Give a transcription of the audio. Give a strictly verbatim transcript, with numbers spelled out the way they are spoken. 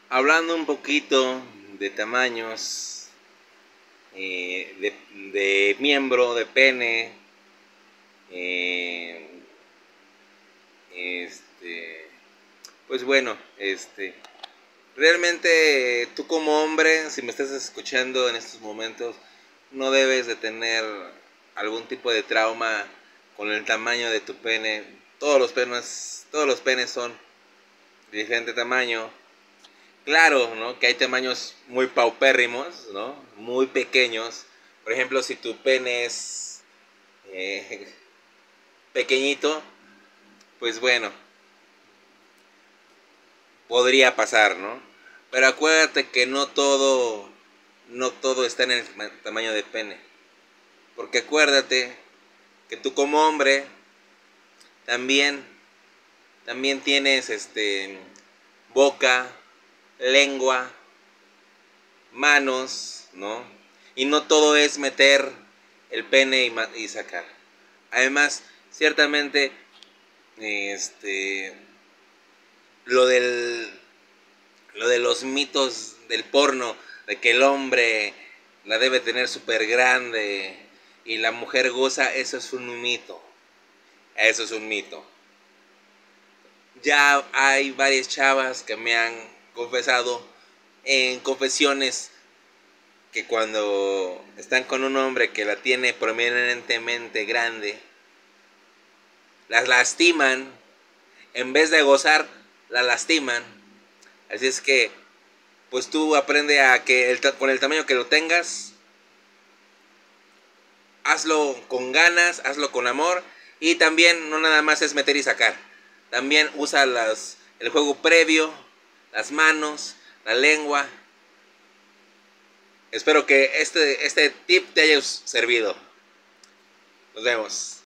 Hablando un poquito de tamaños, eh, de, de miembro, de pene, eh, este, pues bueno, este, realmente tú como hombre, si me estás escuchando en estos momentos, no debes de tener algún tipo de trauma con el tamaño de tu pene. Todos los penes, todos los penes son de diferente tamaño. Claro, ¿no? Que hay tamaños muy paupérrimos, ¿no? Muy pequeños. Por ejemplo, si tu pene es eh, pequeñito, pues bueno, podría pasar, ¿no? Pero acuérdate que no todo, no todo está en el tamaño de pene. Porque acuérdate que tú como hombre también, también tienes este, boca, lengua, manos, ¿no? Y no todo es meter el pene y, y sacar. Además, ciertamente, este, lo del, lo de los mitos del porno, de que el hombre la debe tener súper grande y la mujer goza, eso es un mito. Eso es un mito. Ya hay varias chavas que me han confesado en confesiones que cuando están con un hombre que la tiene prominentemente grande, las lastiman, en vez de gozar, la lastiman. Así es que, pues tú aprende a que el, con el tamaño que lo tengas, hazlo con ganas, hazlo con amor, y también no nada más es meter y sacar. También usa las, el juego previo, las manos, la lengua. Espero que este, este tip te haya servido. Nos vemos.